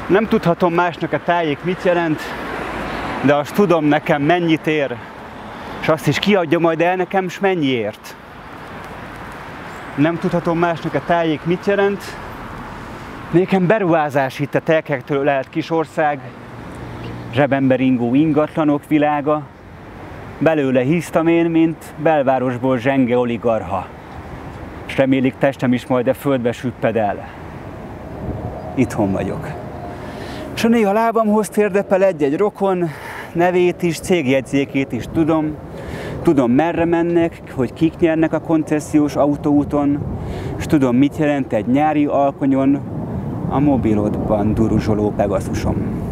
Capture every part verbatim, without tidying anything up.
Nem tudhatom másnak a tájék mit jelent, de azt tudom nekem mennyit ér, és azt is kiadja majd el nekem, s mennyiért. Nem tudhatom másnak a tájék mit jelent, nékem beruházás itt a telkektől lehet kis ország, zsebembe ringó ingatlanok világa, belőle hisztam én, mint belvárosból zsenge oligarha, s remélik testem is majd a földbe süpped el. Itthon vagyok. S a néha lábamhoz térdepel egy-egy rokon, nevét is, cégjegyzékét is tudom, tudom merre mennek, hogy kik nyernek a koncesziós autóúton, és tudom mit jelent egy nyári alkonyon a mobilodban duruzsoló Pegasusom.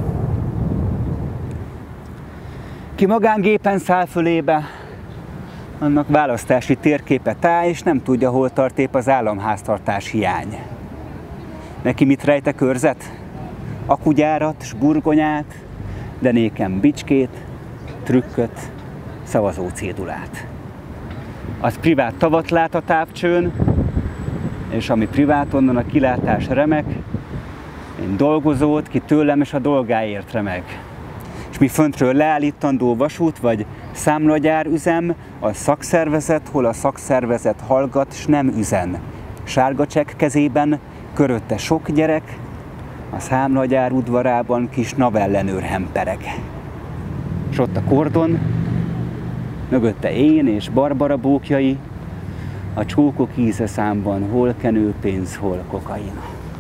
Ki magángépen száll fölébe, annak választási térképe táj, és nem tudja, hol tart épp az államháztartás hiány. Neki mit rejt a körzet? Akugyárat, s burgonyát, de nékem bicskét, trükköt, szavazó cédulát. Az privát tavat lát a távcsőn, és ami privát, onnan a kilátás remek, én dolgozót, ki tőlem és a dolgáért remeg. És mi föntről leállítandó vasút vagy számlagyár üzem, a szakszervezet, hol a szakszervezet hallgat, s nem üzen. Sárga csekk kezében, körötte sok gyerek, a számlagyár udvarában kis navellenőr hempereg. És ott a kordon, mögötte én és Barbara bókjai, a csókok íze számban hol kenőpénz, hol kokain.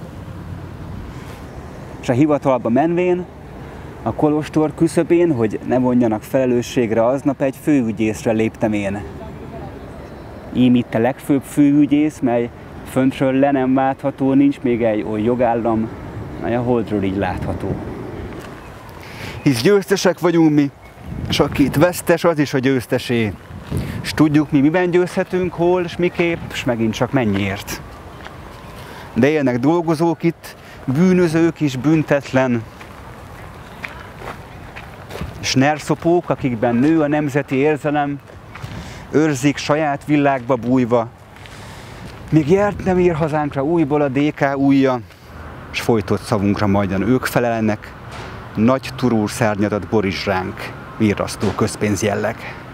És a hivatalba menvén, a kolostor küszöbén, hogy ne vonjanak felelősségre, aznap egy főügyészre léptem én. Ím itt a legfőbb főügyész, mely föntről le nem váltható, nincs még egy oly jogállam, mely a holdról így látható. Hisz győztesek vagyunk mi, s aki itt vesztes, az is a győztesé. S tudjuk mi miben győzhetünk, hol, s miképp, s megint csak mennyiért. De élnek dolgozók itt, bűnözők is büntetlen, s nerszopók, akikben nő a nemzeti érzelem, őrzik saját világba bújva, míg jelt nem ír hazánkra újból a dé ká újja, s folytott szavunkra majdan ők felelnek, nagy turúr szárnyadat boríts ránk, virrasztó közpénzjelleg.